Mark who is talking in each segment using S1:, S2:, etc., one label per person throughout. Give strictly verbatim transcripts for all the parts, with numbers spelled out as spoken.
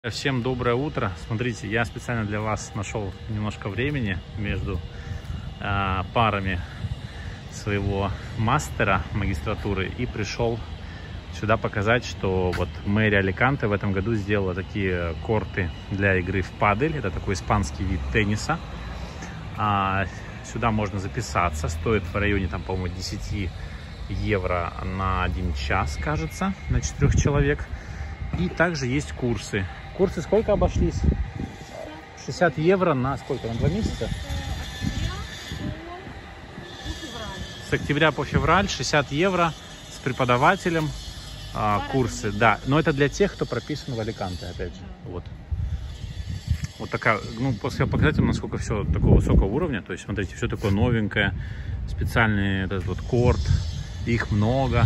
S1: Всем доброе утро. Смотрите, я специально для вас нашел немножко времени между э, парами своего мастера магистратуры и пришел сюда показать, что вот мэрия Аликанте в этом году сделала такие корты для игры в падель. Это такой испанский вид тенниса. А, сюда можно записаться. Стоит в районе, там, по-моему, десять евро на один час, кажется, на четырех человек. И также есть курсы. Курсы сколько обошлись? шестьдесят евро на сколько? На два месяца? С октября по февраль шестьдесят евро с преподавателем а, курсы. Да, но это для тех, кто прописан в Аликанте, опять же. Вот. Вот такая, ну, после показать вам, насколько все такого высокого уровня. То есть, смотрите, все такое новенькое. Специальный этот вот корт. Их много.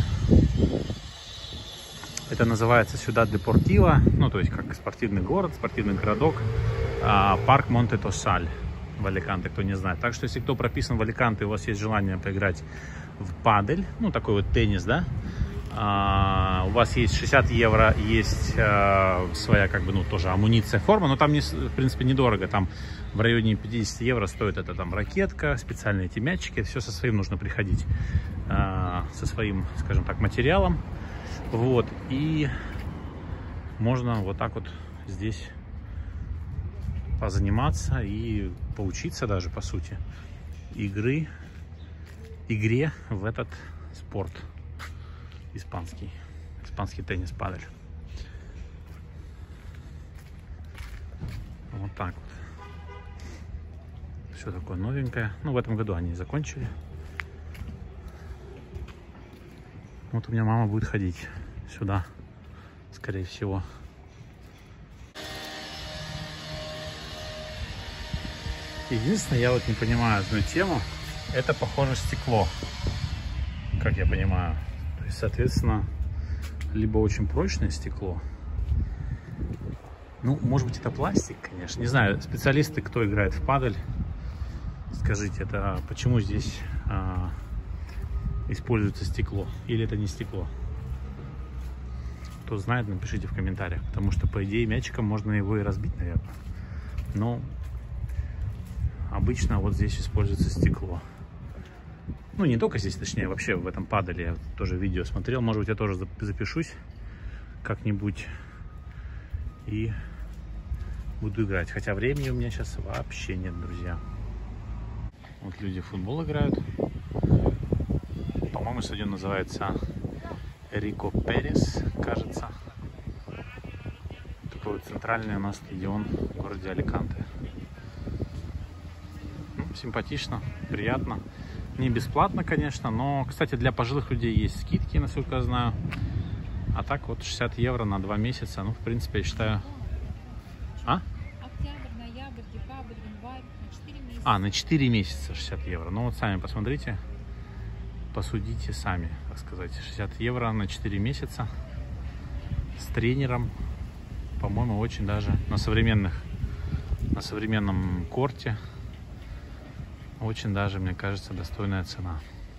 S1: Это называется Сьюдад Депортива, ну, то есть как спортивный город, спортивный городок, а, парк Монте-Тосаль в Аликанте, кто не знает. Так что, если кто прописан в Аликанте, и у вас есть желание поиграть в падель, ну, такой вот теннис, да, а, у вас есть шестьдесят евро, есть а, своя, как бы, ну, тоже амуниция, форма, но там, не, в принципе, недорого, там в районе пятьдесят евро стоит это там ракетка, специальные эти мячики, все со своим нужно приходить, а, со своим, скажем так, материалом. Вот, и можно вот так вот здесь позаниматься и поучиться даже, по сути, игры, игре в этот спорт испанский, испанский теннис падель. Вот так вот. Все такое новенькое. Ну, в этом году они закончили. Вот у меня мама будет ходить сюда, скорее всего. Единственное, я вот не понимаю одну тему. Это, похоже, стекло, как я понимаю. То есть, соответственно, либо очень прочное стекло. Ну, может быть, это пластик, конечно. Не знаю, специалисты, кто играет в падель, скажите, это почему здесь а, используется стекло, или это не стекло? Кто знает, напишите в комментариях, потому что, по идее, мячиком можно его и разбить, наверное. Но обычно вот здесь используется стекло. Ну, не только здесь, точнее, вообще в этом паделе. Я тоже видео смотрел, может быть, я тоже запишусь как-нибудь и буду играть. Хотя времени у меня сейчас вообще нет, друзья. Вот люди в футбол играют. По-моему, стадион называется Рико Перес, кажется. Такой вот центральный у нас стадион в городе Аликанте. Ну, симпатично, приятно. Не бесплатно, конечно, но, кстати, для пожилых людей есть скидки, насколько я знаю. А так вот шестьдесят евро на два месяца. Ну, в принципе, я считаю... А?
S2: Октябрь, ноябрь, декабрь, январь, на четыре месяца. А,
S1: на четыре месяца шестьдесят евро. Ну, вот сами посмотрите. Посудите сами, так сказать. шестьдесят евро на четыре месяца с тренером. По-моему, очень даже на современных, на современном корте. Очень даже, мне кажется, достойная цена.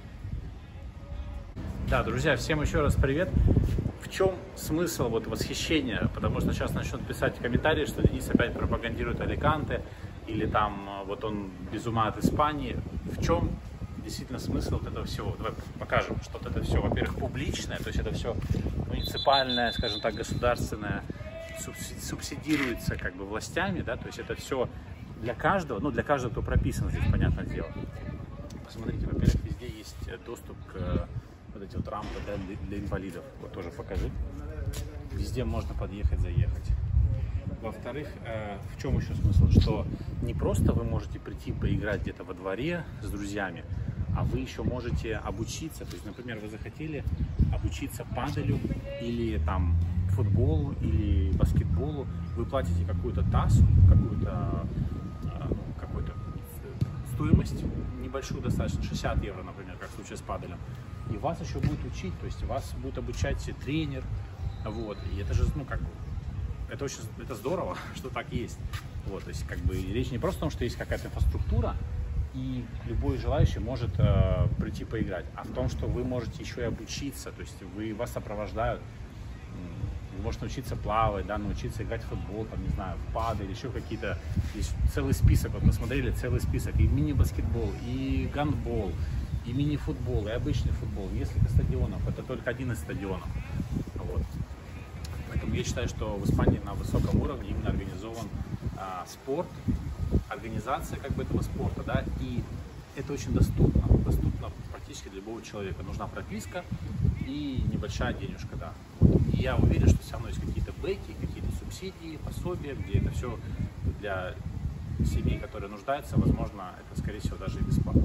S1: Да, друзья, всем еще раз привет. В чем смысл вот восхищения? Потому что сейчас начнут писать комментарии, что Денис опять пропагандирует Аликанте, или там вот он без ума от Испании. В чем действительно смысл вот этого всего? Давай покажем, что вот это все, во-первых, публичное, то есть это все муниципальное, скажем так, государственное, субсидируется как бы властями, да, то есть это все для каждого, ну для каждого, кто прописан здесь, понятное дело. Посмотрите, во-первых, везде есть доступ к вот эти вот рампы, да, для, для инвалидов, вот тоже покажи. Везде можно подъехать, заехать. Во-вторых, э, в чем еще смысл? Что не просто вы можете прийти поиграть где-то во дворе с друзьями, а вы еще можете обучиться. То есть, например, вы захотели обучиться паделю или там футболу или баскетболу. Вы платите какую-то тассу, какую-то э, какую-то стоимость небольшую, достаточно шестьдесят евро, например, как в случае с паделем. И вас еще будет учить, то есть вас будет обучать тренер. Вот. И это же, ну, как бы, это очень, это здорово, что так есть. Вот, то есть, как бы, речь не просто о том, что есть какая-то инфраструктура, и любой желающий может э, прийти поиграть, а в том, что вы можете еще и обучиться, то есть вы, вас сопровождают в можешь научиться плавать, да, научиться играть в футбол, там, не знаю, в падель, еще какие-то, есть целый список, вот мы смотрели целый список, и мини-баскетбол, и гандбол, и мини-футбол, и обычный футбол, несколько стадионов, это только один из стадионов, вот. Поэтому я считаю, что в Испании на высоком уровне именно организован а, спорт, организация как бы этого спорта, да, и это очень доступно, доступно практически для любого человека. Нужна прописка и небольшая денежка, да. Вот. И я уверен, что все равно есть какие-то бэки, какие-то субсидии, пособия, где это все для семей, которые нуждаются, возможно, это, скорее всего, даже и бесплатно.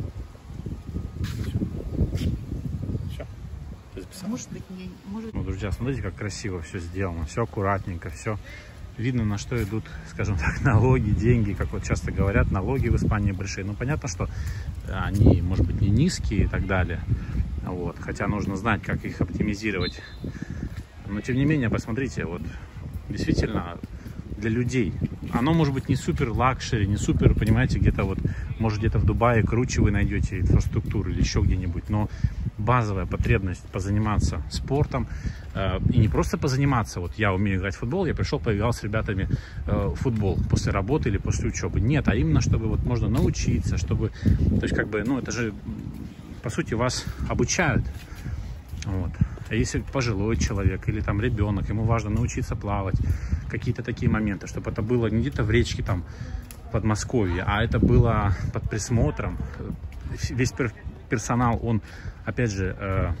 S1: Все. Ты записал?
S2: Может быть, не может.
S1: Ну, друзья, смотрите, как красиво все сделано, все аккуратненько, все. Видно, на что идут, скажем так, налоги, деньги, как вот часто говорят, налоги в Испании большие. Ну, понятно, что они, может быть, не низкие и так далее, вот, хотя нужно знать, как их оптимизировать. Но, тем не менее, посмотрите, вот, действительно, для людей. Оно может быть не супер лакшери, не супер, понимаете, где-то вот, может, где-то в Дубае круче вы найдете инфраструктуру или еще где-нибудь, но базовая потребность позаниматься спортом, э, и не просто позаниматься, вот я умею играть в футбол, я пришел, поиграл с ребятами э, в футбол после работы или после учебы. Нет, а именно, чтобы вот можно научиться, чтобы, то есть как бы, ну, это же, по сути, вас обучают, вот. А если пожилой человек или там ребенок, ему важно научиться плавать, какие-то такие моменты, чтобы это было не где-то в речке там Подмосковье, а это было под присмотром. Весь персонал, он, опять же, э,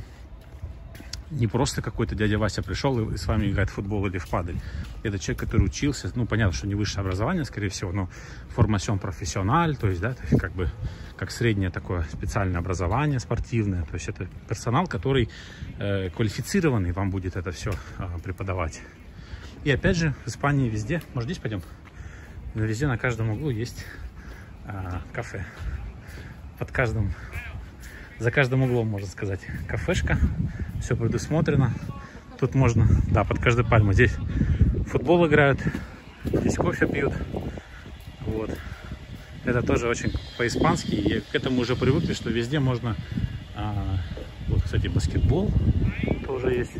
S1: не просто какой-то дядя Вася пришел и с вами играет в футбол или в падель. Это человек, который учился, ну, понятно, что не высшее образование, скорее всего, но формацион профессиональ, то есть, да, то есть, как бы, как среднее такое специальное образование спортивное, то есть, это персонал, который э, квалифицированный вам будет это все э, преподавать. И, опять же, в Испании везде, может, здесь пойдем? Везде на каждом углу есть э, кафе. Под каждым, за каждым углом, можно сказать, кафешка. Все предусмотрено. Тут можно, да, под каждой пальмой. Здесь футбол играют, здесь кофе пьют. Вот. Это тоже очень по-испански. И к этому уже привыкли, что везде можно... А, вот, кстати, баскетбол тоже есть.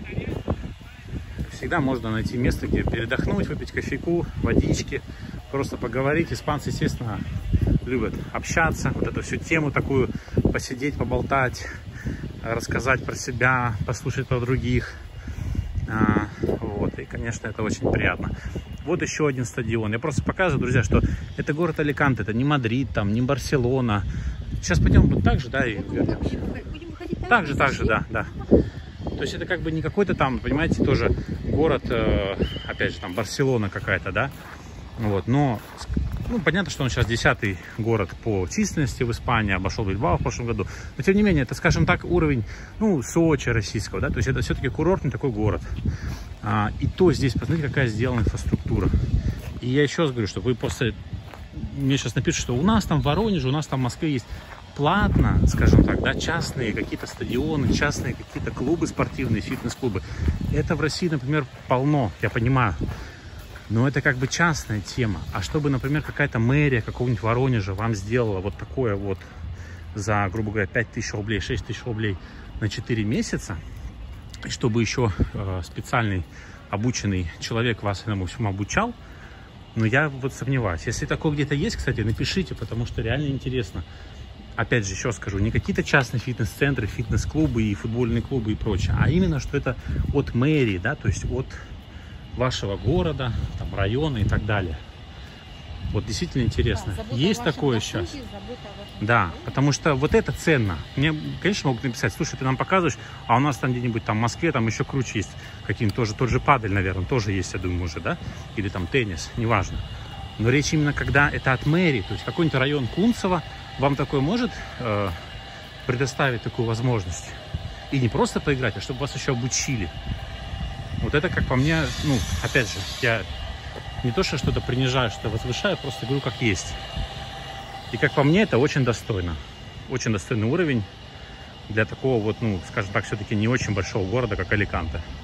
S1: Всегда можно найти место, где передохнуть, выпить кофейку, водички, просто поговорить. Испанцы, естественно, любят общаться, вот эту всю тему такую, посидеть, поболтать, рассказать про себя, послушать про других. А, вот, и, конечно, это очень приятно. Вот еще один стадион. Я просто показываю, друзья, что это город Аликанте, это не Мадрид, там, не Барселона. Сейчас пойдем вот так же, да, и вернемся. Так же, так же, да, да. То есть это как бы не какой-то там, понимаете, тоже город, э, опять же, там, Барселона какая-то, да. Вот, но, ну, понятно, что он сейчас десятый город по численности в Испании, обошел Бильбао в прошлом году. Но, тем не менее, это, скажем так, уровень, ну, Сочи российского, да. То есть это все-таки курортный такой город. А, и то здесь, посмотрите, какая сделана инфраструктура. И я еще раз говорю, что вы после... Мне сейчас напишут, что у нас там в Воронеже, у нас там в Москве есть платно, скажем так, да, частные какие-то стадионы, частные какие-то клубы спортивные, фитнес-клубы. Это в России, например, полно, я понимаю. Но это как бы частная тема. А чтобы, например, какая-то мэрия какого-нибудь Воронежа вам сделала вот такое вот за, грубо говоря, пять тысяч рублей, шесть тысяч рублей на четыре месяца, и чтобы еще э, специальный обученный человек вас этому всему обучал, но я вот сомневаюсь. Если такое где-то есть, кстати, напишите, потому что реально интересно. Опять же, еще скажу, не какие-то частные фитнес-центры, фитнес-клубы и футбольные клубы и прочее, а именно, что это от мэрии, да, то есть от вашего города, там, района и так далее. Вот действительно интересно. Да, есть такое сейчас? Да, потому что вот это ценно. Мне, конечно, могут написать, слушай, ты нам показываешь, а у нас там где-нибудь там в Москве там еще круче есть. Какие-нибудь тоже, тот же падель, наверное, тоже есть, я думаю, уже, да? Или там теннис, неважно. Но речь именно, когда это от мэрии, то есть какой-нибудь район Кунцево вам такой может э, предоставить такую возможность. И не просто поиграть, а чтобы вас еще обучили. Вот это, как по мне, ну, опять же, я не то, что что-то принижаю, что возвышаю, просто говорю, как есть. И как по мне, это очень достойно. Очень достойный уровень для такого вот, ну, скажем так, все-таки не очень большого города, как Аликанте.